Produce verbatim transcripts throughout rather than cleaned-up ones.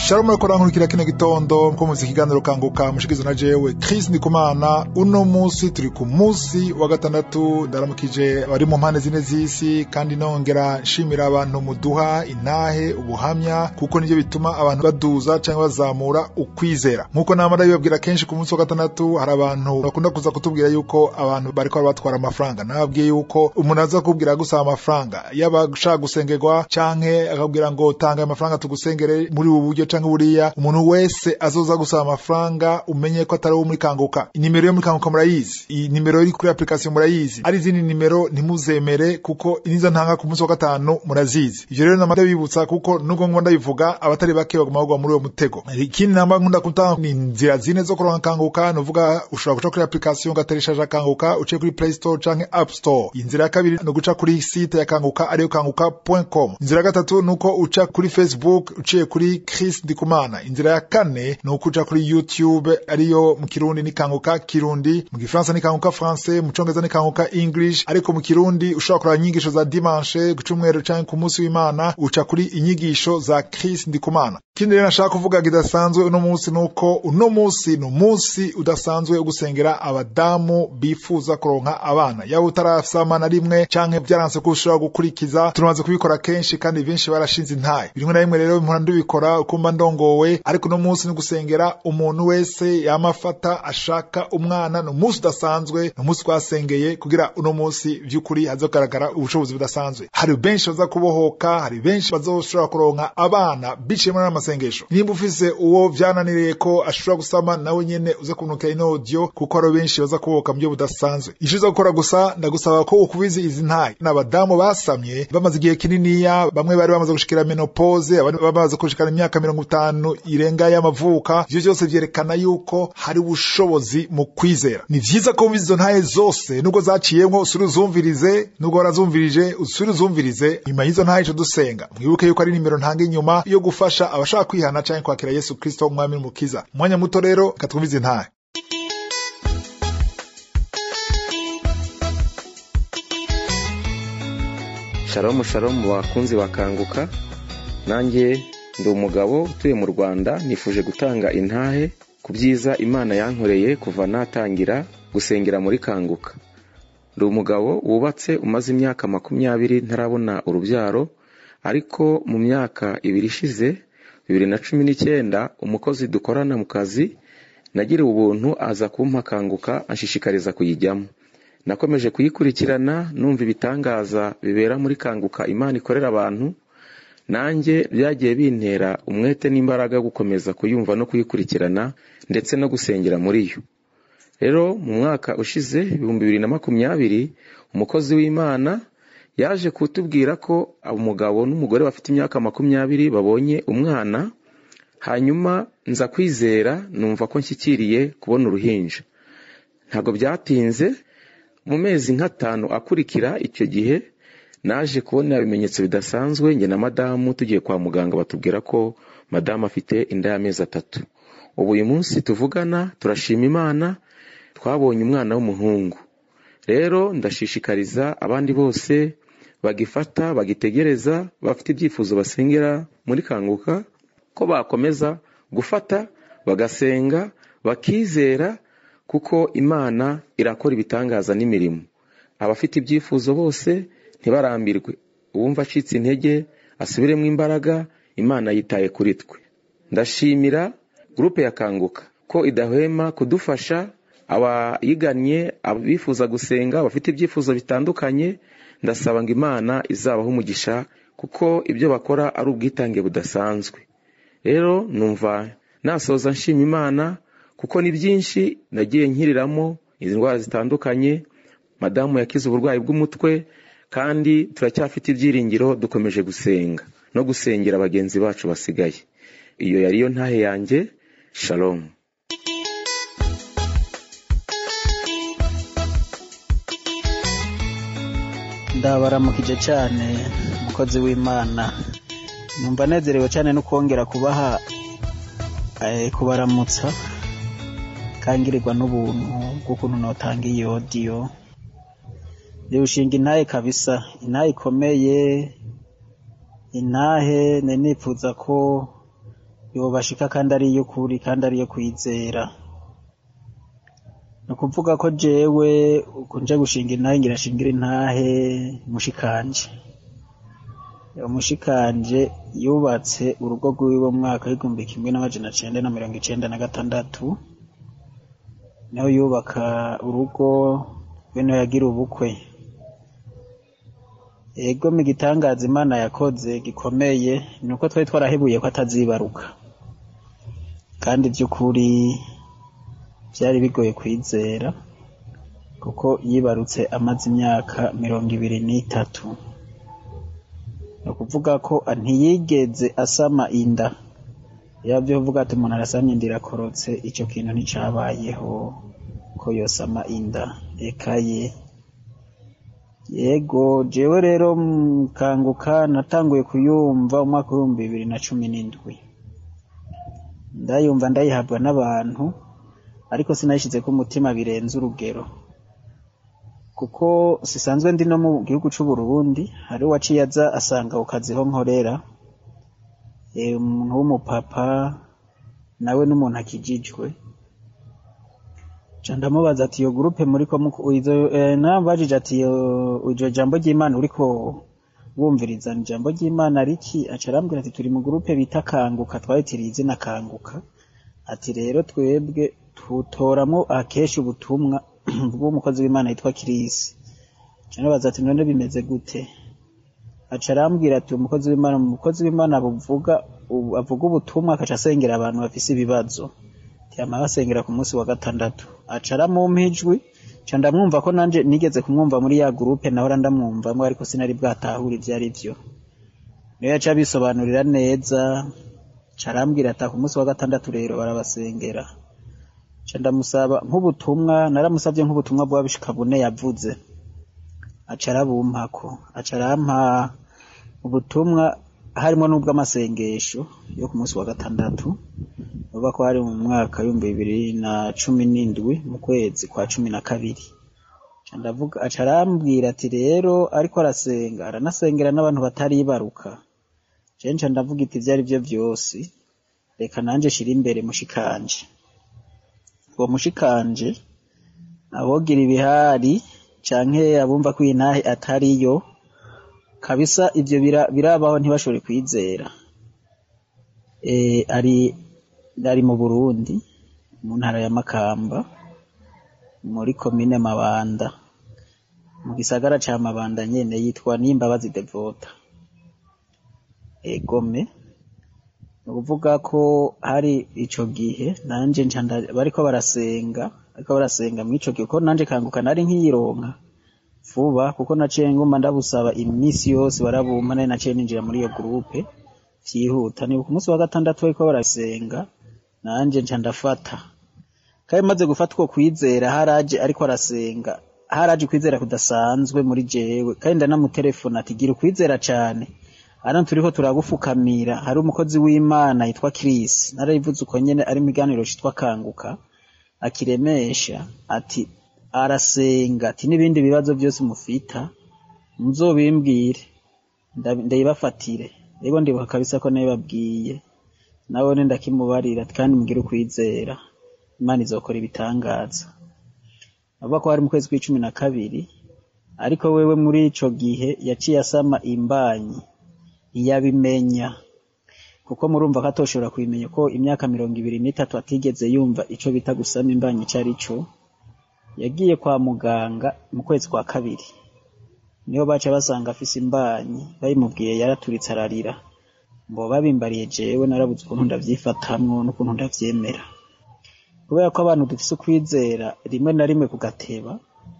Shalom akora nkurikira kino gitondo ko muzi kiganiro kanguka mushikizo na jewe Chris Ndikumana. Uno munsi turi ku munsi wa gatandatu, ndaramukije bari mu mpande zine z'isi kandi nongera nshimira abantu muduha intahe ubuhamya, kuko nivyo bituma abantu baduza cyangwa bazamura ukwizera. Nkuko namara bibabwira kenshi ku munsi wa gatandatu, hari abantu bakunda kuza kutubwira yuko abantu bariko batwara amafaranga. Nababwiye yuko umuntu aza kubwira gusaba amafaranga yaba gushaka gusengerwa canke akabwira ngo tanga amafaranga tugusengere muri ubu buryo canke buriya. Umuntu wese azoza gusaba amafaranga umenye ko atari wo muri kanguka. Inimero yo muri kanguka murayizi, iyi nimero iri kuri application murayizi, ari izindi nimero ntimuzemere kuko iniza ntanga ku munsi wa gatanu murazizi. Ivyo rero namara bibutsa kuko nubwo ngo ndabivuga abatari bake baguma bagwa muri uwo mutego. Ikindi namba nkunda kutanga ni inzira zine zo kuronka kanguka. Novuga ushobora guca kuri application ugatereshaje kanguka uciye kuri Play Store canke App Store. Inzira ya kabiri no guca kuri site ya kanguka ariyo kanguka point com. Inzira ya gatatu nuko uca kuri Facebook uciye kuri Chris Ndikumana. Inzira ya kane no kuja kuri YouTube ariyo mu Kirundi ni kanguka Kirundi, mu Gifaransa ni kanguka Français, mu Congereza ni kanguka English, ariko mu Kirundi ushobora kuraba inyigisho za dimanche gucumwero canke ku munsi w'Imana uca kuri inyigisho za Chris Ndikumana. Kindi rero nashaka kuvuga kidasanzwe uno munsi nuko uno munsi no munsi udasanzwe ugusengera abadamu bifuza kuronka abana. Yaba utarasama na rimwe canke byaranse ko ushobora gukurikiza, turamaze kubikora kenshi kandi benshi barashinze intaye. Birimwe na rimwe rero mpora ndubikora ukumba ndongowe, ariko no munsi n'ugusengera umuntu wese yamafata ashaka umwana. No munsi udasanzwe, no munsi twasengeye kugira uno munsi by'ukuri hazogaragara ubushobozi budasanzwe. Hari benshi baza kubohoka, hari benshi bazoshobora kuronka abana biciye muri amasengesho. Nimba ufise uwo vyananiriye ko ashobora gusama, nawe nyene uze kunukira ino audio kuko ari benshi baza kubohoka mu byo budasanzwe. Ico uza gukora gusa ndagusaba ko ukubizi izi ntaye. N'abadamu basamye bamaze igihe kininiya, bamwe bari bamaze gushikira menopause, abandi bamaze gushikana imyaka mirongo itanu irenga y'amavuka. Ivyo byose vyerekana yuko hari ubushobozi mu kwizera. Ni vyiza ko izo ntaye zose nubwo zaciyemwo usuruzumvirize, nubwo warazumvirije usuruzumvirize. Nyuma y'izo ntaye cyo dusenga, mwibuke yuko ari nimero ntanga inyuma yo gufasha abashaka kwihana canke kwakira Yesu Kristo umwami n'umukiza. Mwanya muto rero katwumvize ntaye. Shalom shalom bakunzi bakanguka. Nanjye ndi umugabo utuye mu Rwanda, nifuje gutanga intahe ku byiza Imana yankoreye kuva natangira gusengera muri kanguka. Ndi umugabo wubatse umaze imyaka makumyabiri ntarabona urubyaro, ariko mu myaka ibiri ishize bibiri na cumi n'icyenda umukozi dukorana mu kazi nagiriwe ubuntu aza kumpa kanguka anshishikariza kuyijyamo. Nakomeje kuyikurikirana numva ibitangaza bibera muri kanguka Imana ikorera abantu, nanjye byagiye bintera umwete n'imbaraga gukomeza kuyumva no kuyikurikirana ndetse no gusengera muri yo. Rero mu mwaka ushize ibihumbi bibiri na makumyabiri umukozi w'Imana yaje kutubwira ko umugabo n'umugore bafite imyaka makumyabiri babonye umwana, hanyuma nza kwizera numva ko nshyikiriye kubona uruhinja. Ntago byatinze, mu mezi nk'atanu akurikira icyo gihe naje kubona ibimenyetso bidasanzwe. Nge na madamu tugiye kwa muganga batubwira ko madamu afite inda y'amezi atatu. Ubu uyu munsi tuvugana turashima Imana, twabonye umwana w'umuhungu. Rero ndashishikariza abandi bose bagifata bagitegereza bafite ibyifuzo basengera muri kanguka ko bakomeza gufata bagasenga bakizera, kuko Imana irakora ibitangaza n'imirimo. Abafite ibyifuzo bose ntibarambirwe, uwumva acitse intege asubiremo imbaraga. Imana yitaye kuri twe. Ndashimira groupe ya kanguka ko idahwema kudufasha abayiganye, abifuza gusenga, bafite ibyifuzo bitandukanye. Ndasaba ngo Imana izabaho umugisha kuko ibyo bakora ari ubwitange budasanzwe. Rero numva nasoza nshima Imana kuko ni byinshi nagiye nkiriramo izi ndwara zitandukanye. Madamu yakize uburwayi bw'umutwe kandi turacyafite ibyiringiro, dukomeje gusenga no gusengera bagenzi bacu basigaye. Iyo yari yo ntahe yanjye. Shalom. Ndabaramukije cyane umukozi w'Imana. Numva nezerewe cyane no kongera kubaha eh kubaramutsa kangirirwa n'ubuntu bw'ukuntu notanga iyo audio. Yushinga intahe kabisa, intahe ikomeye, intahe nenifuza ko yobashika kandi ari iyo kuri kandi ari iyo kwizera. No kuvuga ko jewe kunje gushinga intahe ngira shingire intahe mushikanje. Umushikanje yubatse urugo rw'iwe mu mwaka w'igihumbi kimwe n'amajana cenda na mirongo icenda na gatandatu. Naho yubaka urugo bene yagira ubukwe. Ego mu gitangaza Imana yakoze gikomeye nuko twari twarahebuye ko atazibaruka. Kandi by'ukuri byari bigoye kwizera kuko yibarutse amaze imyaka mirongo ibiri n'itatu. No kuvuga ko ntiyigeze asama inda. Yabyo uvuga ati umuntu arasamye inda irakorotse, icyo kintu nticabayeho ko yosama inda. Ekaye yego jewe rero Kanguka natanguye kuyumva umwaka w'ibihumbi bibiri na cumi n'indwi. Ndayumva ndayihabwa n'abantu ariko sinayishize ku mutima birenze urugero, kuko sisanzwe ndi no mu gihugu c'u Burundi. Hari waciye aza asanga ukaziho nkorera, eh umuntu w'umupapa nawe n'umuntu akijijwe. Candamubaza ati yo groupe muri ko izo nabajije ati ujo jambo ry'Imana uriko wumviriza ni jambo ry'Imana riki? Acarambwira ati turi mu groupe bita Kanguka, twayitiriye izina Kanguka. Ati rero twebwe tutoramo akesha ubutumwa bw'umukozi w'Imana yitwa Kirisi. Canabaza ati none bimeze gute? Acarambwira ati umukozi w'Imana umukozi w'Imana buvuga avuga ubutumwa akaca asengera abantu bafise ibibazo. Yama basengera ku munsi wa gatandatu. Acara mu mpijwi ca ndamwumva ko nanje nigeze kumwumva muri ya groupe nahora ndamwumva ngo ariko sinari bwatahura ivyo ari byo. Niyo yaca bisobanurira neza, carambwira ati ku munsi wa gatandatu rero barabasengera. Ca ndamusaba nk'ubutumwa, naramusavye nk'ubutumwa bw'abishika bune yavuze. Acara bumpako, acarampa ubutumwa harimo n'ubw'amasengesho yo ku munsi wa gatandatu. Uba ko hari mu mwaka w'ibihumbi bibiri na cumi n'indwi mu kwezi kwa cumi na kabiri. Candavuga acarambwira ati rero ariko arasenga aranasengera n'abantu batari baruka. Cenca ndavuga iti vyari byo byose reka nanje shira imbere mushikanje. Uwo mushikanje abogira ibihari canke abumva ko intahe atariyo kabisa ivyo birabaho ntibashobore kwizera. Eh ari dari mu Burundi mu ntara ya Makamba muri komine Mabanda mu gisagara ca Mabanda nyene yitwa Nimbabazi Devota. Egome nukuvuga ko hari ico gihe nanje ncanda bariko barasenga ariko barasenga mu ico gihe ko nanje Kanguka nari nkiyironka vuba kuko naciye ngomba ndabusaba imisi yose barabumpa nari naciye ninjira muri iyo groupe vyihuta. Ni ku munsi wa gatandatu ariko barasenga nanje nca ndafata kandi maze gufatwa kwizera haraje ariko arasenga haraje kwizera kudasanzwe muri jewe kandi ndanamutelefona ati gira kwizera cyane ara turiko turagufukamira. Hari umukozi w'Imana yitwa Kirisi narayivuze uko nyene ari miganiro citwa Kanguka akiremesha ati arasenga ati n'ibindi bibazo byose mufita muzobimbwire ndayibafatire. Yego ndibuka kabisa ko nayo babwiye nawe nenda kimubarira kandi mugire kwizera Imana izokora ibitangaza. Avuga ko hari mu kwezi kw'icumi na kabiri ariko wewe muri ico gihe yaciye asama imbanyi iyabimenya kuko murumva ko atoshobora kubimenya ko imyaka mirongo ibiri n'itatu atigeze yumva ico bita gusama imbanyi cari co. Yagiye kwa muganga mu kwezi kwa kabiri niyo baca basanga afise imbanyi, bayimubwiye yaraturitse ararira. Mbo babimbariye jewe narabuze ukuntu ndavyifatamwo n'ukuntu ndavyemera kubera ko abantu dufise kwizera rimwe na rimwe kugateba.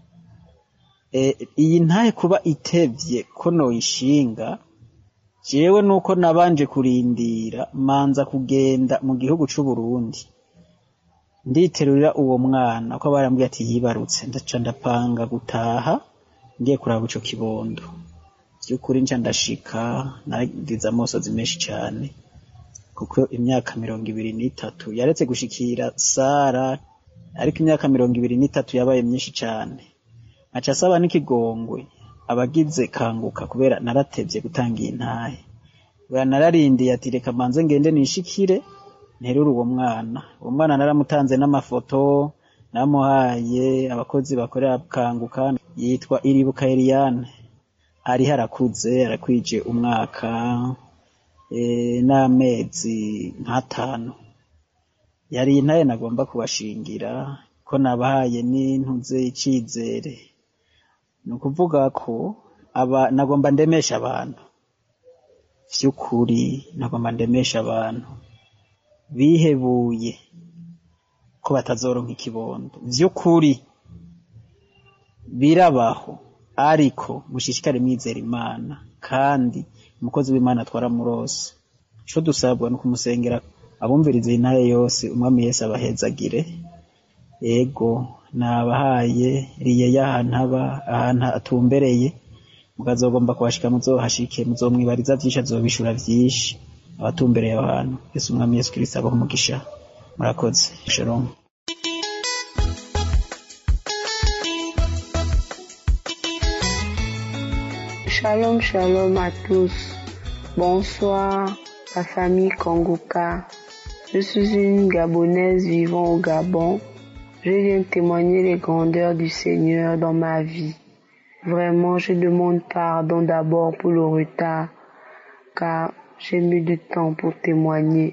E, iyi ntahe kuba itevye ko noyishinga jewe nuko nabanje kurindira manza kugenda mu gihugu c'u Burundi nditerurira uwo mwana ko barambwiye ati yibarutse ndaca ndapanga gutaha ngiye kuraba ico kibondo. Vyukuri nca ndashika nagize amosozi menshi cyane kuko imyaka mirongo ibiri n'itatu yaretse gushikira Sara ariko imyaka mirongo ibiri n'itatu yabaye myinshi cyane. Aca asaba n'ikigongwe abagize Kanguka kubera naratevye gutanga intahe. Bwa nararindiye ati reka manze ngende nishikire nterura uwo mwana uwo mwana naramutanze n'amafoto namuhaye abakozi bakorera Kanguka yitwa Iribuka Eliane ari harakuze arakwije umwaka e, n'amezi nk'atanu yari intaye nagomba kubashingira ko nabahaye n'intuze icizere ni ukuvuga ko aba nagomba ndemesha abantu vy'ukuri nagomba ndemesha abantu bihebuye ko batazoronka ikibondo vy'ukuri birabaho ariko mushishikare mwizera Imana kandi umukozi w'Imana twaramurose ico dusabwa no kumusengera abumviriza intahe yose umwami Yesu abahezagire ego nabahaye riye y'ahantaba ahantu atumbereye mukazogomba kubashika muzohashike muzomwibariza vyinshi azobishura vyinshi abatumbereye abantu Yesu umwami Yesu Kristo abaho umugisha murakoze shalom. Shalom, shalom à tous. Bonsoir, la famille Kanguka. Je suis une Gabonaise vivant au Gabon. Je viens témoigner les grandeurs du Seigneur dans ma vie. Vraiment, je demande pardon d'abord pour le retard, car j'ai mis du temps pour témoigner.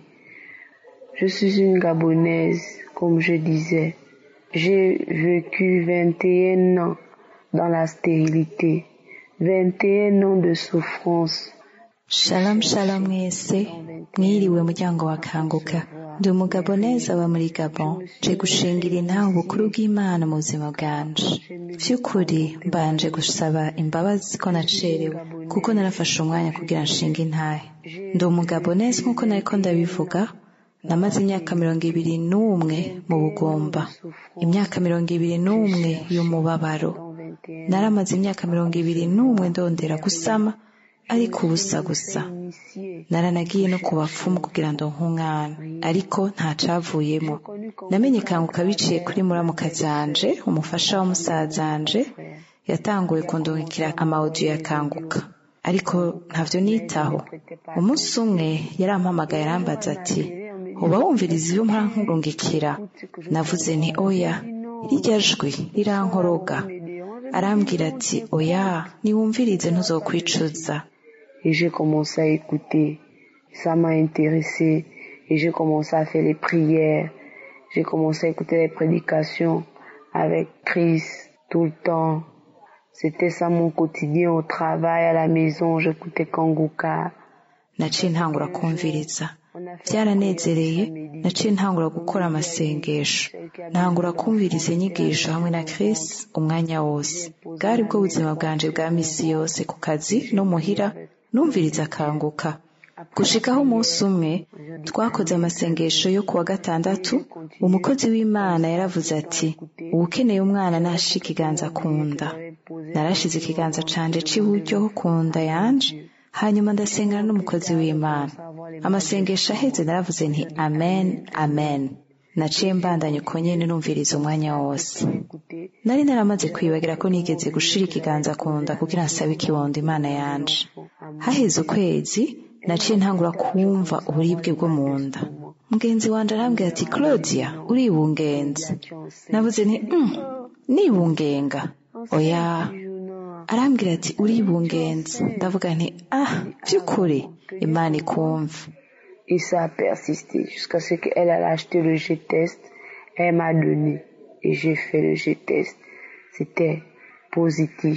Je suis une Gabonaise, comme je disais. J'ai vécu vingt et un ans dans la stérilité. vingt et un ans de souffrance. Shalom shalom mwese mwiriwe muryango wa Kanguka ndi umugaboneza aba muri Gabon je gushingira intaho ubukuru bw'Imana mu buzima bwanje vy'ukuri mbanje gusaba imbabazi ko nacerewe kuko narafashe umwanya kugira nshinga intahe ndi umugaboneza nkuko nariko ndabivuga namaze imyaka mirongo ibiri n'umwe mu bugomba imyaka mirongo ibiri n'umwe y'umubabaro naramaze imyaka mirongo ibiri n'umwe ndondera gusama ariko ubusa gusa naranagiye no kubapfumu kugira ngo nk'umwana ariko nta cavuyemo namenye Kanguka biciye kuri muramuka zanje umufasha wa musazanje yatanguye kundungikira ama audio ya Kanguka ariko ntavyo nitaho umunsi umwe yarampamagaye arambaza ati uba wumviriza iyo mpora nkundungikira navuze nti oya irya jwi rirankoroga arambwira ati oya niwumvirize ntuzokwicuza. Et j'ai commencé à écouter, ça m'a intéressé et j'ai commencé à faire les prières, j'ai commencé à écouter les prédications avec Christ tout le temps. C'était ça mon quotidien au travail, à la maison, j'écoutais Kanguka. Naciye ntangura kumviriza byaranezereye naciye ntangura gukora amasengesho ntangura kumviriza inyigisho hamwe na Chris umwanya wose bwari bwo buzima bwanje bwa misi yose ku kazi no muhira numviriza Kanguka gushikaho umunsi umwe twakoze amasengesho yo kuwa gatandatu umukozi w'Imana yaravuze ati ukeneye umwana nashi ikiganza kunda narashize ikiganza canje c'iburyo kunda yanje hanyuma ndasengana n'umukozi w'Imana amasengesho aheze naravuze nti amen amen naciye mbandanye uko nyene numviriza umwanya wose nari naramaze kwibagira ko nigeze gushira ikiganza kunda kugira nsabe ikibondo Imana yanje haheze ukwezi naciye ntangura kumva uburibwe bwo munda mugenzi wanje arambwira ati Claudia uribungenze navuze nti mm, nibungenga oya arambwira ati uribungenze ndavuga nti ah vy'ukuri Imana ikumva. Et ça a persisté jusqu'à ce qu'elle a acheté le G-test, elle m'a donné et j'ai fait le G-test. C'était positif.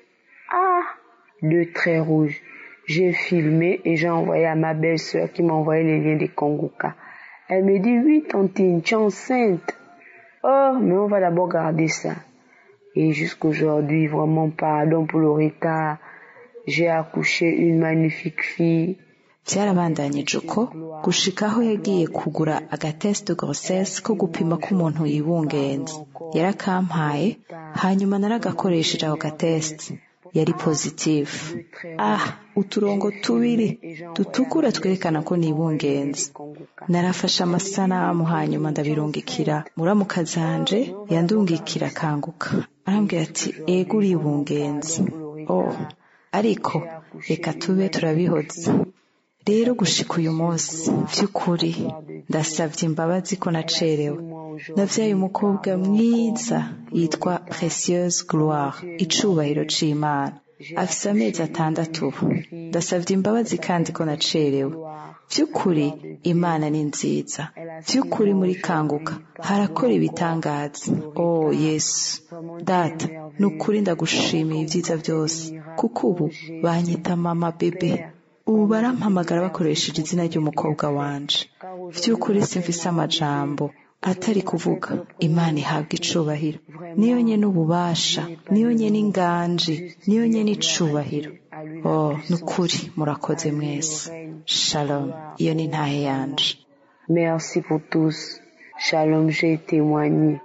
Ah, deux traits rouges. J'ai filmé et j'ai envoyé à ma belle-sœur qui m'a envoyé les liens de Kanguka. Elle me dit, oui, tantine, tu es enceinte. Oh, mais on va d'abord garder ça. Et jusqu'aujourd'hui, vraiment, pardon pour le retard. J'ai accouché une magnifique fille. byarabandanyije uko gushikaho yagiye kugura agatest de grossesse ko gupima ko umuntu yibungenze yarakampaye hanyuma naragakoresheje ako gatest yari positive ah uturongo tubiri dutukura twerekana ko nibungenze narafashe amasanamu hanyuma ndabirungikira muramuka zanje yandungikira Kanguka arambwira ati ego uribungenze oh ariko reka tube turabihoza rero gushika uyu munsi by'ukuri ndasabye imbabazi ko nacerewe. Navyaye umukobwa mwiza yitwa Précieuse Gloire, icubahiro c'Imana, afise amezi atandatu ubu. Ndasabye imbabazi kandi ko nacerewe. Vy'ukuri Imana ni nziza, vy'ukuri muri Kanguka harakora ibitangaza. Oh Yesu Data, nukuri ndagushimiye ivyiza byose, kuko ubu banyita mama bebe. Ubu barampamagara bakoresheje izina ry'umukobwa wanje. Vy'ukuri simfise amajambo atari kuvuga. Imana ihabwa icubahiro, niyo nyene ububasha, niyo nyene inganji, niyo nyene icubahiro. Oh nukuri murakoze mwese. Shalom, iyo ni ntahe yanje. Merci pour tous. Shalom, j'ai témoigné.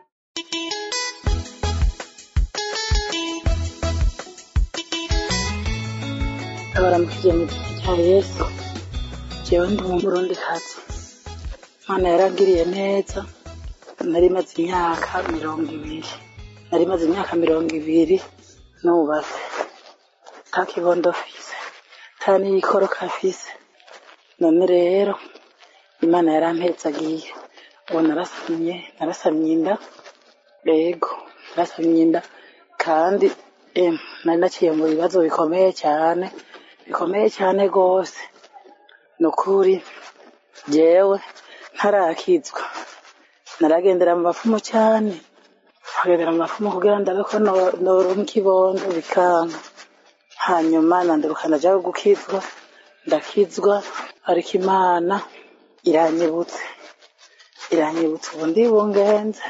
Abaramukije mu gihe cya Yesu, jewe ndi umurundikazi. Imana yarangiriye neza. Nari maze imyaka mirongo ibiri nari maze imyaka mirongo ibiri nubatse, nta kibondo mfise, nta n'iyikoroka mfise. None rero Imana yarampezagiye, ubu narasamye narasamye inda. Yego narasamye inda, kandi em nari naciye mu bibazo bikomeye cyane bikomeye cyane gose. Nukuri jewe ntarakizwa naragendera mu bapfumu cyane, nkagendera mu bapfumu kugira ndabe ko noronka ikibondo bikanga. Hanyuma nandaruka ndaja gukizwa, ndakizwa, ariko Imana iranyibutse iranyibutse ubu ndi bungenze.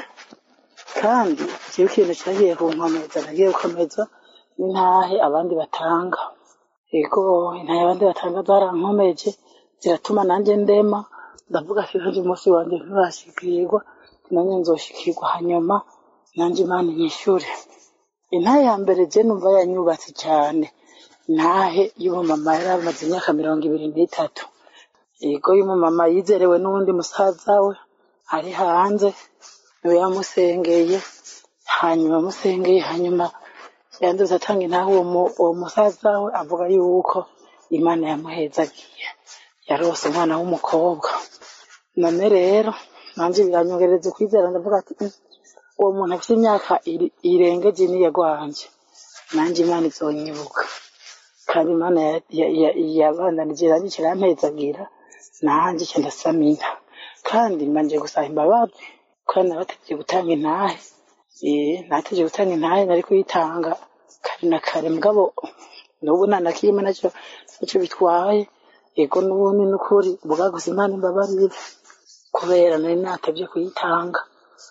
Kandi ikiba ikintu cyagiye kunkomeza, nagiye gukomeza n'intahe abandi batanga. Yego intahe abandi batanga zarankomeje, ziratuma nanjye ndema, ndavuga ati uyu munsi wanjye nturashikirwa, nanjye nzoshikirwa, hanyuma nanjye Imana inyishure. Intahe ya mbere je numva yanyubatse cyane, intahe y'umumama yari amaze imyaka mirongo ibiri n'itatu. Yego y'umumama yizerewe n'uwundi musaza we ari hanze, niwe yamusengeye. Hanyuma musengeye, hanyuma yanduze atanga intahe uwo musaza we avuga yuko Imana yamuhezagiye, yarose umwana w'umukobwa. None rero nanje biranyongereza kwizera, ndavuga ati uwo muntu afite imyaka irengeje niye gwanje, nanje Imana izonyibuka. Kandi Imana yabandanije iranyicira ampezagira, nanje cyo ndasamira. Kandi manje gusaba imbabazi kandi nabategeye gutanga intahe. Eh nategeye gutanga intahe, nari kuyitanga kare na kare, mugabo n'ubu nanakiyema nacyo nacyo bitwaye. Yego n'ubundi n'ukuri bugaguza Imana imbabarire, kubera nari natevye kuyitanga.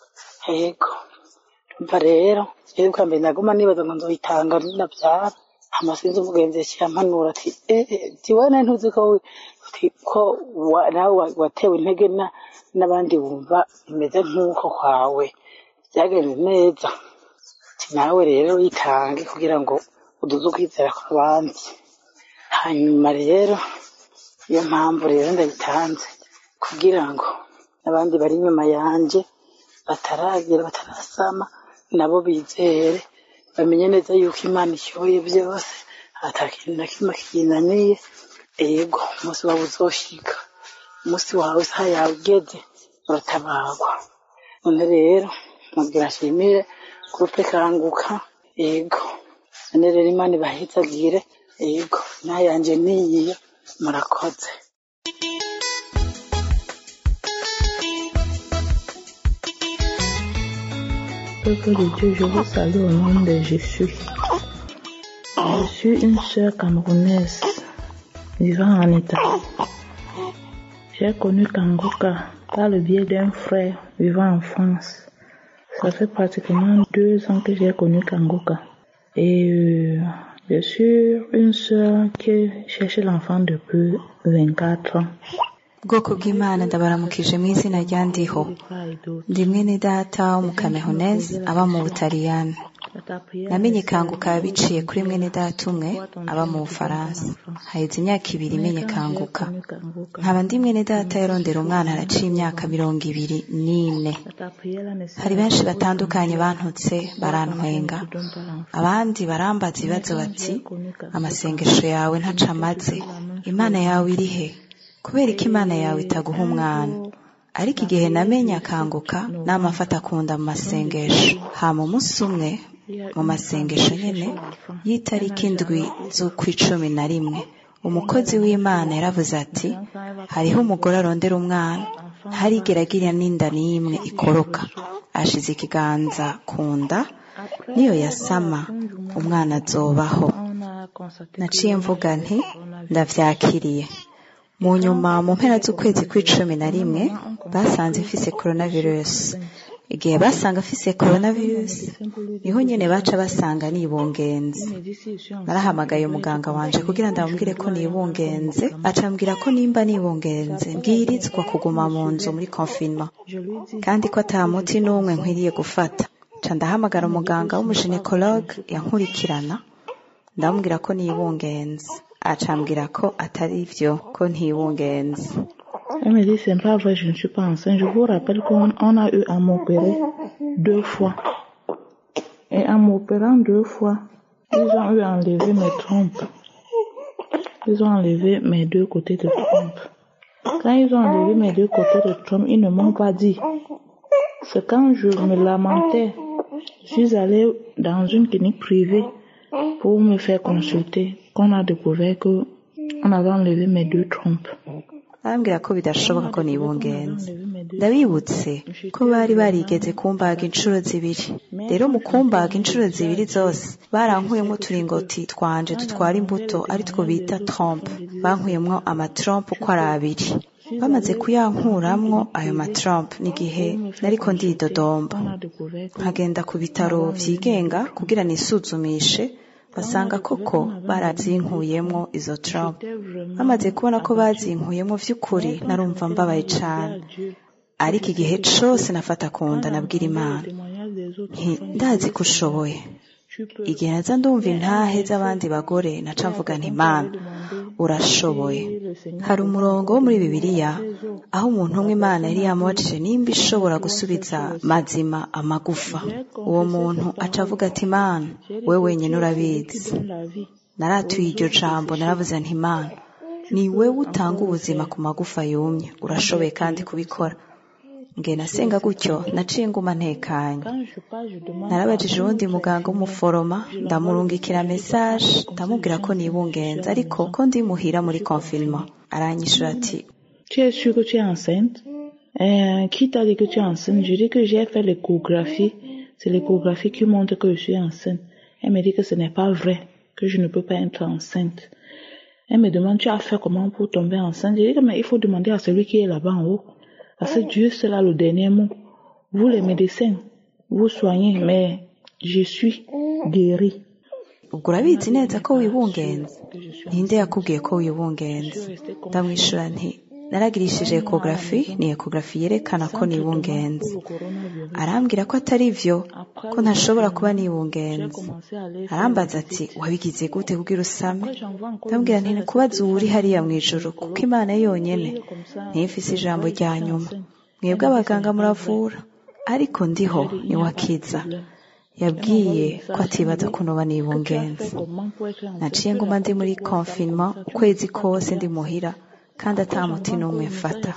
Yego umva rero rero kwa mbere naguma nibaza ngo nzoyitanga ninabyara. Amasinzi umugenzi cyampanura ati eh tiwe nari ntuzi ko ko nawe watewe intege n'abandi bumva imeze nk'uko kwawe byagenze neza. Nawe rero yitange kugira ngo uduze kwizera kw'abandi. Hanyuma rero iyo mpamvu rero ndayitanze kugira ngo n'abandi bari inyuma yanje bataragira batarasama nabo bizere, bamenye neza yuko Imana ishoboye byose, atakintu na kimwe kinaniye. Yego umunsi wawe uzoshika, umunsi wawe isaha yawe ugeze, uratabagwa. None rero mubwira nshimire groupe Kanguka. Yego none rero Imana ibahezagire. Yego nayanje niyiyo, murakoze. Peuple de Dieu, je vous salue au nom de Jésus. Je suis une sœur camerounaise vivant en Italie. J'ai connu Kanguka par le biais d'un frère vivant en France. Ça fait pratiquement deux ans que j'ai connu Kanguka. Et euh, je suis une sœur qui cherche l'enfant depuis vingt-quatre ans. Bwoko bw'Imana ndabaramukije mu izina rya Ndiho. Ndi mwene data w'umukameruneze aba mu Butaliyani. Namenye Kanguka biciye kuri mwene data umwe aba mu Bufaransa. Haheze imyaka ibiri menye Kanguka. Nkaba ndi mwene data yarondera umwana araciye imyaka mirongo ibiri n'ine. Hari benshi batandukanye bantutse barantwenga, abandi barambaza ibibazo bati amasengesho yawe ntaca amaze, Imana yawe iri he? kubera ko imana yawe itaguha umwana. Ariko igihe namenye akanguka n'amafata akunda mu masengesho, hama umunsi umwe mu masengesho nyene y'itariki indwi z'ukwicumi na rimwe, umukozi w'Imana yaravuze ati hariho umugore arondera umwana ntarigera agira n'inda n'imwe ikoroka, ashize ikiganza ku nda niyo yasama umwana azobaho. Naciye mvuga nti ndavyakiriye. Mu nyuma mu mpera z'ukwezi kw'icumi na rimwe basanze mfise coronavirus. Igihe basanga mfise coronavirus niho nyene baca basanga nibungenze. Narahamagaye umuganga wanje kugira ndamubwire ko nibungenze, acambwira ko nimba nibungenze mbwirizwa kuguma mu nzu muri confinement, kandi ko ata muti n'umwe nkwiriye gufata. Ca ndahamagara umuganga w'umuginecologue yankurikirana, ndamubwira ko nibungenze, acambwira ko atari vyo, ko ntibungenze. Elle me dit, c'est pas vrai, je ne suis pas enceinte. Je vous rappelle qu'on on a eu à m'opérer deux fois. Et en m'opérant deux fois, ils ont eu à enlever mes trompes. Ils ont enlevé mes deux côtés de trompe. Quand ils ont enlevé mes deux côtés de trompe, ils ne m'ont pas dit. C'est quand je me lamentais, je suis allée dans une clinique privée pour me faire consulter, qu'on a découvert que on avait enlevé mes deux trompes. Arambwira ko bidashoboka ko nibungenze. Ndabibutse ko bari barigeze kumbaga inshuro zibiri. Rero mu kumbaga inshuro zibiri zose barankuyemo uturingoti twanje dutwara imbuto ari two bita trompe. Bankuyemo amatrompe uko ari abiri. Bamaze kuyankuramwo ayo matrompe n'igihe nariko ndidodomba, nkagenda ku bitaro vyigenga kugira nisuzumishe, basanga koko barazinkuyemwo izo trompe. Bamaze kubona ko bazinkuyemwo vy'ukuri narumva mbabaye cane. Ariko igihe cose nafata kunda nabwira Imana nti ndazi ko ushoboye. Igihe naza ndumva intahe z'abandi bagore naca mvuga nti Imana urashoboye. Hari umurongo wo muri Bibiliya aho umuntu umwe Imana yari yamubajije nimba ishobora gusubiza mazima amagufa. Uwo muntu aca avuga ati Imana wewe wenyene urabizi. Naratuye iryo jambo, naravuze nti Imana ni wewe utanga ubuzima ku magufa yumye, urashoboye kandi kubikora. Nge nasenga gutyo naciye nguma ntekanye. Narabajije uwundi muganga w'umuforoma, ndamurungikira message ndamubwira ko nibungenze ariko ko ndi muhira muri confinement. Aranyishura ati tu es sûre que tu es enceinte? Euh, qui t'a dit que tu es enceinte? Je dis que j'ai fait l'échographie. C'est l'échographie qui montre que je suis enceinte. Elle me dit que ce n'est pas vrai, que je ne peux pas être enceinte. Elle me demande, tu as fait comment pour tomber enceinte? Je dis que mais il faut demander à celui qui est là-bas en haut. Parce que Dieu, c'est là le dernier mot. Vous les médecins, vous soignez, mais je suis guérie. ubwo urabizi neza ko wibungenze? Ninde yakubwiye ko wibungenze? Ndamwishura nti naragirishije ecography, ni ecography yerekana ko nibungenze. Arambwira ko atari vyo, ko ntashobora kuba nibungenze. Arambaza ati wabigize gute kugira usame? Ndambwira nti kubaza uri hariya mwijuru, kuko Imana yonyene ntifise ijambo rya nyuma. Mwebwe abaganga muravura, ariko ndiho niwakiza. Yabwiye ko atibaza ko noba nibungenze. Naciye nguma ndi muri confinement ukwezi kose ndi muhira, kandi ata muti n'umwe mfata.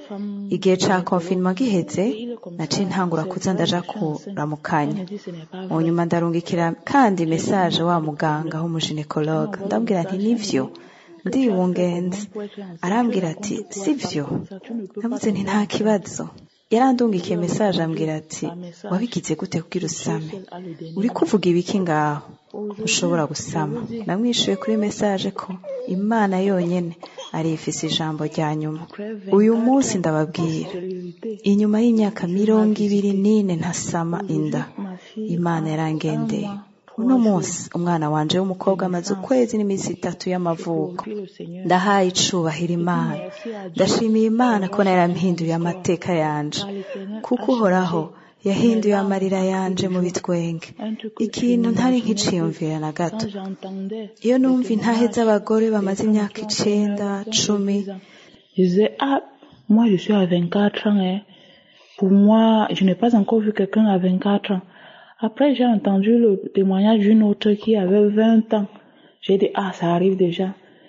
Igihe ca confinement giheze, naciye ntangura kuza ndaja kuramukanya. Mu nyuma ndarungikira kandi message wa muganga w'umuginecologue, ndambwira nti nivyo ndibungenze. Arambwira ati sivyo? Navuze nti nta kibazo. Yarandungikiye message ambwira ati wabigize gute kugira usame? Uri kuvuga ibiki ngaho? Ushobora gusama. Namwishuye kuri message ko Imana yonyene ari ifise ijambo rya nyuma. Uyu munsi ndababwira, inyuma y'imyaka mirongo ibiri n'ine ntasama inda, Imana yarangendeye. Uno munsi umwana wanje w'umukobwa amaze ukwezi n'iminsi itatu y'amavuko. Ndahaye icubahiro Imana. Ndashimiye Imana ko yarampinduye amateka yanje, kuko Uhoraho yahinduye amarira yanje mu bitwenge, ikintu ntari nkiciyumvira na gato. Iyo numva intahe z'abagore bamaze imyaka icenda cumi, je disais ah moi je suis à vingt-quatre ans, hein. Pour moi je n'ai pas encore vu quelqu'un à vingt-quatre ans. Après j'ai entendu le témoignage d'une autre qui avait vingt ans. J'ai dit ah ça arrive déjà.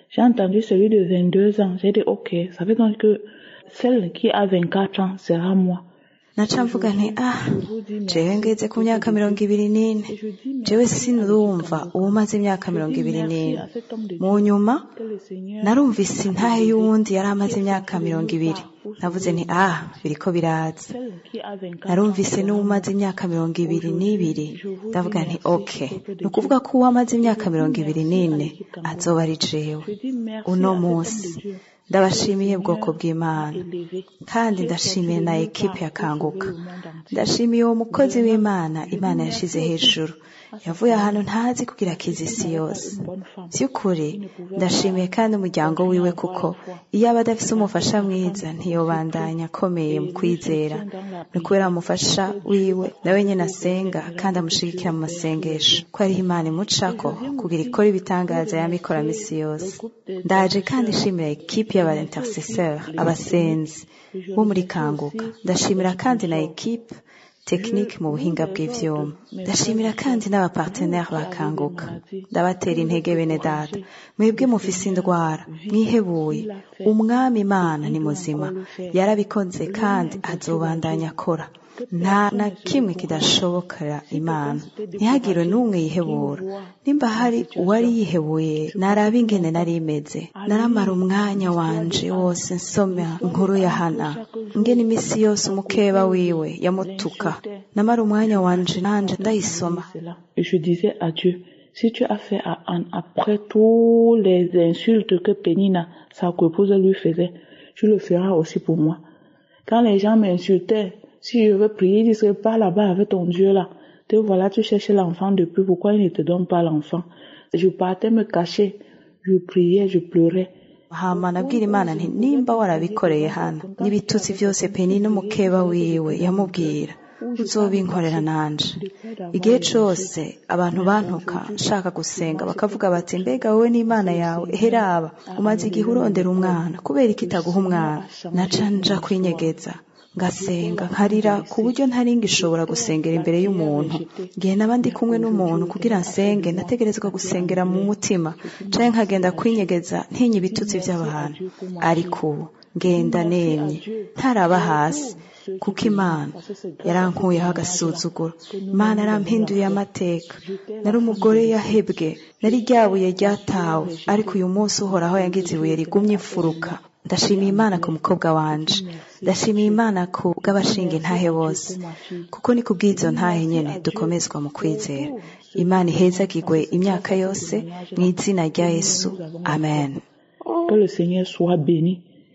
J'ai entendu celui de vingt-deux ans. J'ai dit, ok, ça veut donc que celle qui a vingt-quatre ans sera moi. naca mvuga nti ah jewe ngeze ku myaka mirongo ibiri n'ine jewe sinurumva uwumaze imyaka mirongo ibiri n'ine. Mu nyuma narumvise intahe y'uwundi yari amaze imyaka mirongo ibiri. navuze nti ah biriko biraza. narumvise n'uwumaze imyaka mirongo ibiri n'ibiri. ndavuga nti ok, ni ukuvuga ko uwamaze imyaka mirongo ibiri n'ine azoba ari jewe. uno munsi ndabashimiye bwoko bw'Imana kandi ndashimiye na ekipe ya Kanguka. ndashimiye uwo mukozi w'Imana Imana yashize hejuru, yavuye ahantu ntazi kugira akize isi yose. by'ukuri ndashimiye kandi umuryango wiwe, kuko iyo aba adafise umufasha mwiza ntiyobandanya akomeye mu kwizera. ni kubera umufasha wiwe nawe nyine asenga kandi amushigikira mu masengesho, ko ariho Imana imucako kugira ikora ibitangaza yamikora misi yose. ndaje kandi nshimira ekipe y'aba intercesseurs, abasenzi bo muri Kanguka. ndashimira kandi na ekipe tekinike mu buhinga bw'ivyuma. ndashimira kandi n'abapartenaire ba Kanguka. ndabatera intege bene data, mwebwe mufise indwara, mwihebuye. umwami Imana ni muzima, yarabikoze kandi azobandanya akora. nta na kimwe kidashobokera Imana. ntihagire n'umwe yihebura. nimba hari uwari yihebuye naraba ingene nari imeze. naramara umwanya wanje wose nsoma inkuru ya Hana, ingene imisi yose umukeba wiwe yamutuka. namara umwanya wanje nanje ndayisoma. Et je disais à Dieu, si tu as fait à Anne après tous les insultes que Pénina, sa épouse, lui faisait, tu le feras aussi pour moi. Quand les gens m'insultaient, si je veux prier, ils disent pas là-bas avec ton Dieu là. Te voilà, tu cherches l'enfant depuis, pourquoi il ne te donne pas l'enfant? Je partais me cacher, je priais, je pleurais. hama nabwira Imana nti nimba warabikoreye Hana n'ibitutsi byose Penina n'umukeba wiwe yamubwira, uzobinkorera nanje. igihe cose abantu bantuka nshaka gusenga bakavuga bati mbega wowe n'Imana yawe heraba umaze igihe urondera umwana, kubera iki itaguha umwana? naca nja kwinyegeza ngasenga nkarira ku buryo ntari ngishobora gusengera imbere y'umuntu. ngiye naba ndi kumwe n'umuntu kugira nsenge, nategerezwa gusengera mu mutima canke nkagenda kwinyegeza ntinya ibitutsi by'abantu. ariko ubu ngenda nemye ntaraba hasi, kuko Imana yarankuyeho agasuzuguro. Imana yarampinduye amateka. nari umugore yahebwe, nari ryabuye ryatawe, ariko uyu munsi uhoraho yagize ibuye rigumye imfuruka. ndashimiye Imana ku mukobwa wanje, ndashimiye Imana ku bw'abashinga intahe bose, kuko ni kubw'izo ntahe nyene dukomezwa mu kwizera. Imana ihezagirwe imyaka yose mu izina rya Yesu, amen. Que le Seigneur soit béni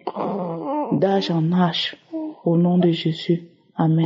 d'âge en âge au nom de Jésus, amen.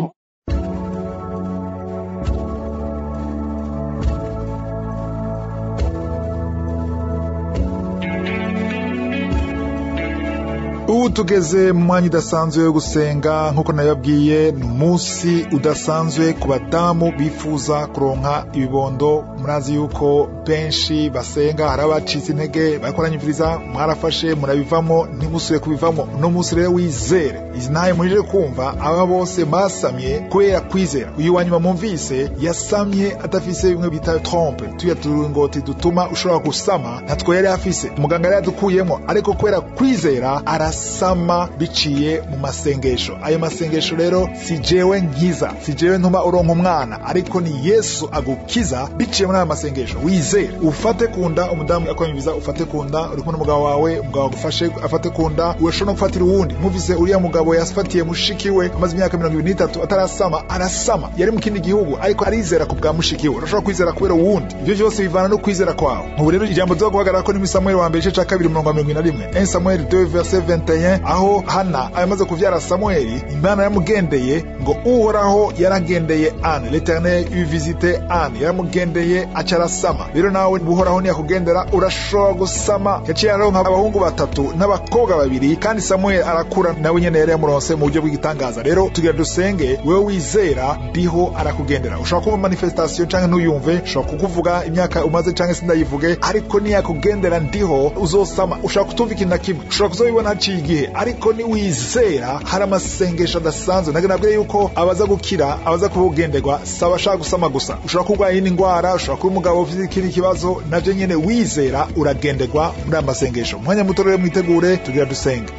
ubu tugeze mu mwanya udasanzwe wo gusenga. nk'uko nabibabwiye, ni umunsi udasanzwe ku badamu bifuza kuronka ibibondo. murazi yuko benshi basenga, hari abacitse intege bariko baranyumviriza, mwarafashe murabivamo, ntimusubire kubivamo. uno munsi rero wizere. izi ntahe murije kumva, aba bose basamye kubera kwizera. uyu wanyuma mumvise yasamye adafise bimwe bita trompe, tuya turingoti dutuma ushobora gusama, ntatwo yari afise. umuganga yari yadukuyemo, ariko kubera kwizera arasama biciye mu masengesho. ayo masengesho rero si jewe nkiza, si jewe ntuma uronka umwana, ariko ni Yesu agukiza biciye muri ayo masengesho. wizere, ufate kunda umudamu akwanyubiza, ufate kunda uri kumwe n'umugabo wawe, umugabo agufashe afate kunda. urashobora no gufatira uwundi. muvise uriya mugabo yafatiye mushiki we amaze imyaka mirongo ibiri n'itatu atarasama, arasama, yari mu kindi gihugu, ariko arizera ku bwa mushiki we. urashobora kwizera kubera uwundi. ibyo byose bivana no kwizera kwawe. ubu rero ijambo ryo guhagarara ko ni Samuel wa mbere igice cya kabiri mirongo mirongo na rimwe, un Samuel deux verset vingt et un, aho Hana ayamaze kuvyara Samueli, Imana yamugendeye ngo uhoraho yaragendeye Anne, l'Eternel eut visité Anne, yaramugendeye acarasama. rero nawe buhoraho niyakugendera urashobora gusama. yaciye aronka abahungu batatu n'abakobwa babiri, kandi Samuel arakura, nawe nyene yari yamuronse mu buryo bw'igitangaza. rero tugira dusenge, wewe wizera ndiho arakugendera. ushobora kuba manifestation canke ntuyumve, ushobora kukuvuga imyaka umaze canke sindayivuge, ariko niyakugendera ndiho uzosama. ushobora kutumva ikintu na kimwe, ushobora kuzobibona haciye haciye igihe, ariko ni wizera hari amasengesho adasanzwe. Nabwiye yuko abaza gukira, abaza kubugenderwa saba ashaka gusama gusa. Ushobora kurwara iyi ndwara, ushobora kuba umugabo ufite ikindi kibazo, navyo nyene wizera uragenderwa muri amasengesho. Mwanya muto rero mwitegure tugira dusenge.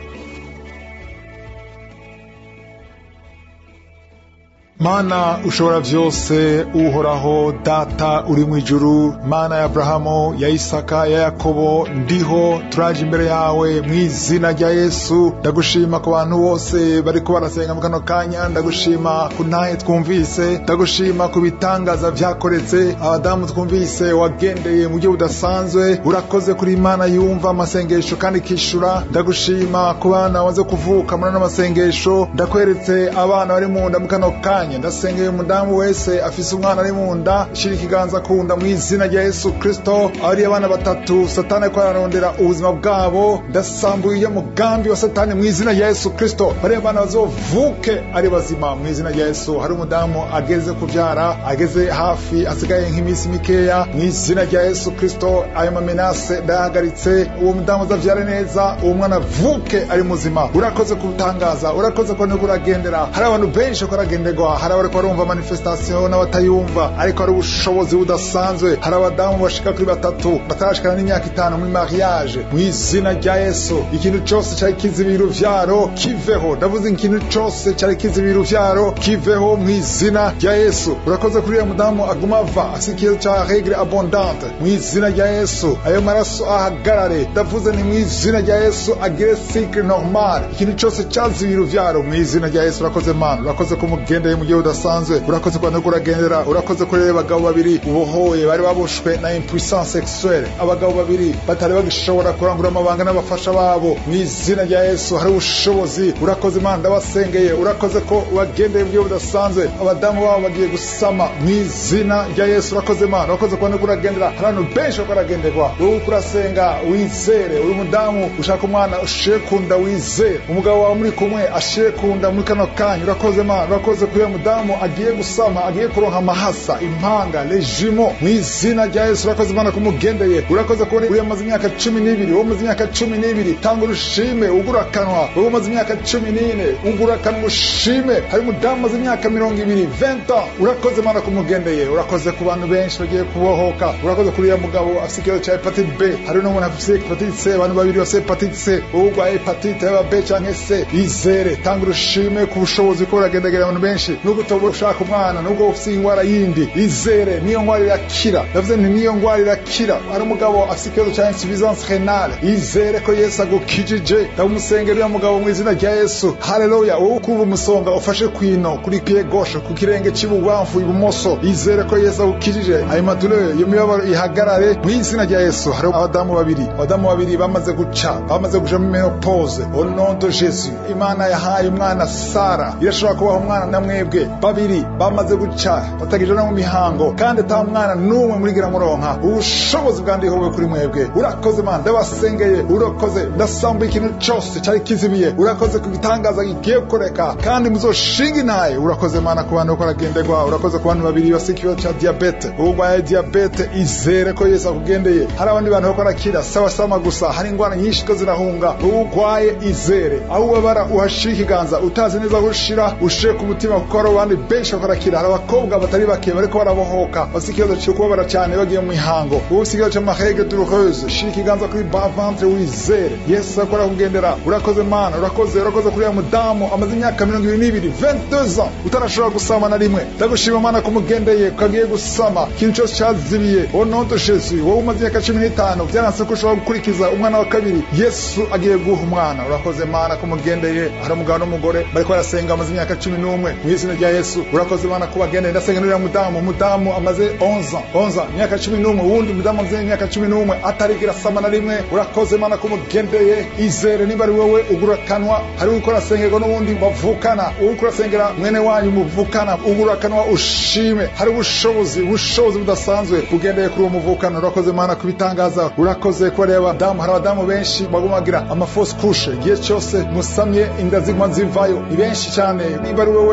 Mana ushobora vyose, uhoraho data uri mu ijuru, Mana ya Abrahamu, ya Isaka, ya Yakobo, ndiho turaje imbere yawe mu izina rya Yesu. Ndagushima ku bantu bose bariko barasenga mu kano kanya, ndagushima ku ntahe twumvise, ndagushima ku bitangaza vyakoretse, abadamu twumvise wagendeye mu buryo budasanzwe. Urakoze kuri Imana yumva amasengesho kandi kishura. Ndagushima ku bana baze kuvuka muri amasengesho, ndakweretse abana bari mu nda mu kano kanya. Ndasengeye umudamu wese afise umwana ari mu nda, shira ikiganza kunda mu izina rya Yesu Kristo. Ari abana batatu Satani ko ararondera ubuzima bwabo, ndasambuye iyo mugambi wa Satani mu izina rya Yesu Kristo. Bari abana bazovuke ari bazima mu izina rya Yesu. Hari umudamu ageze kuvyara, ageze hafi, asigaye nk'imisi mikeya mu izina rya Yesu Kristo. Ayo mamenase ndahagaritse, uwo mudamu azavyare neza, uwo mwana avuke ari muzima. Urakoze kutangaza, urakoze ko nuko uragendera. Hari abantu benshi ko aragenderwa, hari abari barumva manifestation n'abatayumva, ariko ari ubushobozi budasanzwe. Hari abadamu bashika kuri batatu batarashikana n'imyaka itanu muri mariage mu izina rya Yesu. Ikintu cyose cyari kizibira uvyaro kiveho, ndavuze ikintu cyose cyari kizibira uvyaro kiveho mu izina rya Yesu. Urakoze kuri uyu mudamu aguma ava asikiye cya règle abondante mu izina rya Yesu. Ayo maraso ahagarare, ndavuze ni mu izina rya Yesu, agire cycle normal. Ikintu cyose cyazibira uvyaro mu izina rya Yesu. Urakoze Mana, urakoze ko mugendeye mu gihe udasanzwe, urakoze kwa nukuragendera, urakoze kuri abagabo babiri ubohoye bari babushwe na impuissance sexuelle, abagabo babiri batari bagishobora kurangura amabanga n'abafasha babo mu izina rya Yesu. Hari ubushobozi, urakoze Mana, ndabasengeye, urakoze ko wagendeye mu gihe udasanzwe, abadamu babo bagiye gusama mu izina rya Yesu. Urakoze Mana, urakoze kwa nukuragendera. Hari abantu benshi bakaragenderwa, wowe ukurasenga wizere. Uri mudamu ushaka umwana ushiye kunda wizere, umugabo wawe muri kumwe ashiye kunda muri kano kanya. Urakoze Mana, urakoze kuri mudamu agiye gusama, agiye kuronka amahasa, impanga, lejimo mu izina rya Yesu. Urakoze Mana kumugendeye, urakoze ko uri amaze imyaka cumi n'ibiri, wowe amaze imyaka cumi n'ibiri, tanga urushime ugura kanwa. Wowe amaze imyaka cumi n'ine, ugura kanwa ushime. Hari mudamu amaze imyaka mirongo ibiri, vingt ans. Urakoze Mana kumugendeye, urakoze ku bantu benshi bagiye kubohoka. Urakoze kuri ya mugabo afite ikibazo cya hepatite B, hari n'umuntu afite hepatite C, abantu babiri bafite hepatite C, wowe ugwa hepatite ya B canke C, izere, tanga urushime ku bushobozi ko uragendagera abantu benshi. Nuko tobo ushaka umwana, nubwo ufite ingwara yindi, izere niyo ngwara irakira. Ndavuze ni niyo ngwara irakira. Hari umugabo afite ikibazo cya insuffisance rénale, izere ko Yesu agukijije. Ndamusengera uyu mugabo mu izina rya Yesu. Haleluya. Wowe kuva umusonga ufashe kwino kuri pied gauche, ku kirenge cy'ibubamfu ibumoso, izere ko Yesu agukijije. Ayo madure yo mibabaro ihagarare mu izina rya Yesu. Hari abadamu babiri, abadamu babiri bamaze guca, bamaze kuja mu menopause. Au nom de Jésus, Imana yahaye umwana Sara, irashobora kubaho umwana namwebwe babiri bamaze guca batagije no mu mihango, kandi ata mwana n'umwe muri gira muronka. Ubushobozi bwandihowe kuri mwebwe. Urakoze Mana, ndabasengeye, urakoze. Ndasamba ikintu cyose cyari kizibiye, urakoze ku gitangaza gigiye koreka, kandi muzoshinga intaye. Urakoze Mana ku bantu baragenderwa, urakoze ku bantu babiri basikiwe cya diabete, ubwaye diabete, izere ko Yesu akugendeye. Hari abandi bantu bakorakira sawa sama gusa, hari ingwara nyinshi ko zirahunga, ubwaye izere. Aho ubabara uhashira ikiganza, utazi neza aho ushira, ushe ku mutima, kuko hari abandi benshi bakorakira. Hari abakobwa batari bake bariko barabohoka, basikiwe cyo kubabara cyane bagiye mu mihango. Usikiwe cyo mahege douloureuse, shira ikiganza kuri bas ventre wizere. Yesu akora kugendera. Urakoze Mana, urakoze, urakoze kuri ya mudamu amaze imyaka mirongo ibiri n'ibiri, vingt-deux ans, utarashobora gusama na rimwe. Ndagushima Mana kumugendeye, kagiye gusama ikintu cyose cyazibiye. Au nom de Jésus, wowe umaze imyaka cumi n'itanu byananse ko ushobora gukurikiza umwana wa kabiri, Yesu agiye guha umwana. Urakoze Mana kumugendeye. Hari umugabo n'umugore bariko barasenga amaze imyaka cumi n'umwe mu izina rya Yesu. Urakoze Mana kubagendeye. Ndasenga n'uriya mudamu, mudamu amaze onze ans, onze ans, imyaka cumi n'umwe, wundi mudamu amaze imyaka cumi n'umwe atarigira sama na rimwe. Urakoze Mana kumugendeye. Izere niba ari wowe ugura kanwa, hari ukora sengerwa n'ubundi bavukana, ukora sengera mwene wanyu muvukana, ugura kanwa ushime. Hari ubushobozi, ubushobozi budasanzwe bugendeye kuri uwo muvukana. Urakoze Mana kubitangaza. Urakoze ko reba abadamu, hari abadamu benshi bagumagira ama fausse couche, igihe cyose musamye inda ziguma zivayo, ni benshi cyane. Niba ari wowe wamubwira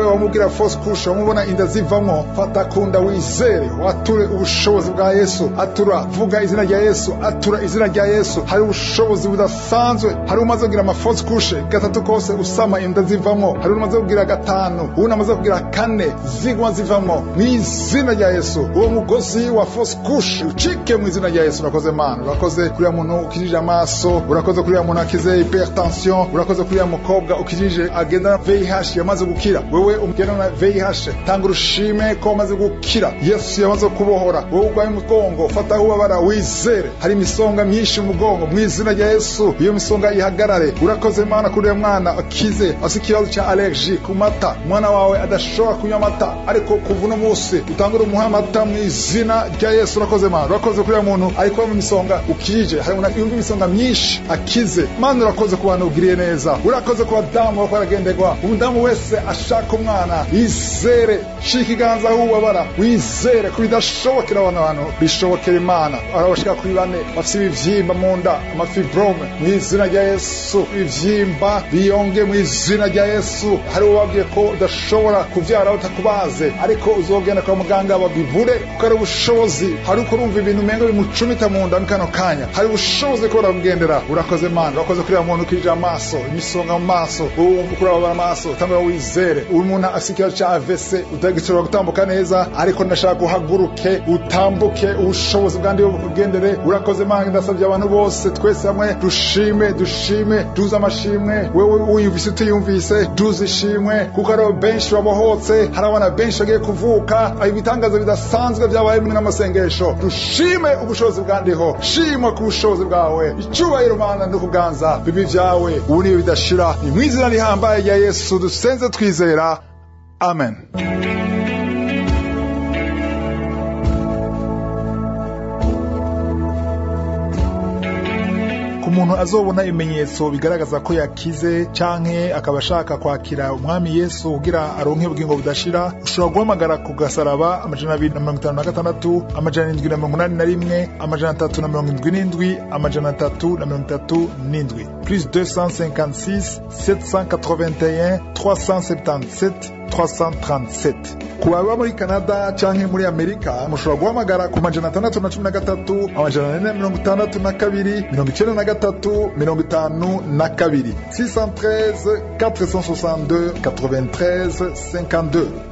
fausse couche wamubona inda zivamwo fata kunda wizere wature ubushobozi bwa Yesu atura vuga izina rya Yesu atura izina rya Yesu hari ubushobozi budasanzwe hari umaze kugira ama fausse couche gatatu kose usama inda zivamwo hari umaze kugira gatanu unamaze kugira kane zigwa zivamwo mu izina rya Yesu uwo mugozi wa fausse couche ucike mu izina rya Yesu. Urakoze Mana, urakoze kuri ya muntu ukijije amaso, urakoze kuri ya muntu akize hypertension, urakoze kuri ya mukobwa ukijije agenda V I H yamaze gukira. Wewe umugenda na V I H tanga urushime ko amaze gukira. Yesu yamaze kubohora. Wewe ugwaye umugongo fata ubabara wizere, hari imisonga myinshi mu mugongo mu izina rya Yesu iyo misonga ihagarare. Urakoze Mana kuri ya mwana akize asikibazo cha allergie ku mata, mwana wawe adashobora kunywa amata ariko kuvuno munsi utangura umuha amata mu izina rya Yesu. Urakoze Mana, urakoze kuri ya muntu ariko mu misonga ukije, hari umuntu yumva imisonga myinshi akize. Mana urakoze ku bantu ugiriye neza, urakoze ku badamu bako baragendegwa, umudamu wese ashaka umwana izere shikiganza ubabara wizere kubidashobokera abantu abantu bishobokera Imana. Arabashika kuri bane bafite ibivyimba mu nda amafibrome mu izina rya Yesu, ibivyimba biyonge mu izina rya Yesu. Hari ubabwiye ko udashobora kuvyara utakubaze ariko uzogenda kwa muganga babivure kuko ari ubushobozi. Hari uko urumva ibintu umengo bimucumita mu nda mukano kanya, hari ubushobozi ko barakugendera. Urakoze Mana, urakoze kuri ya muntu ukije amaso imisonga mu maso uwumva kuri aba amaso tanga wizere. Uyu muntu asikira cha A V C utagishobora gutambuka neza ariko ndashaka guhaguruke utambuke ubushobozi bwandi bwo kugendere. Urakoze Mana, ndasabye abantu bose twese hamwe dushime dushime duza amashimwe. Wewe uyumvise utiyumvise duza ishimwe kuko ari benshi babohotse, hari abana benshi bagiye kuvuka, ibitangaza bidasanzwe byabaye mu n'amasengesho. Dushime ubushobozi bwandiho, shima ku bushobozi bwawe, icyubahiro Mana no kuganza bibi byawe ubu niyo bidashira. Ni mu izina rihambaye rya Yesu dusenze twizera, amen. Umuntu azobona ibimenyetso bigaragaza ko yakize canke akaba ashaka kwakira umwami Yesu kugira aronke ubugingo budashira, ushobora guhamagara ku gasaraba amajana abiri na mirongo itanu na gatandatu amajana indwi na mirongo umunani na rimwe amajana atatu na mirongo indwi n'indwi amajana atatu na mirongo itatu n'indwi plus deux cent cinquante-six sept cent quatre-vingt-un trois cent septante-sept trois cent trente-sept. Kuba muri Canada canke muri Amerika mushobora guhamagara ku majana atandatu na cumi na gatatu amajana ane na mirongo itandatu na kabiri mirongo icenda na gatatu mirongo itanu na kabiri six cent treize quatre cent soixante-deux quatre-vingt-treize cinquante-deux.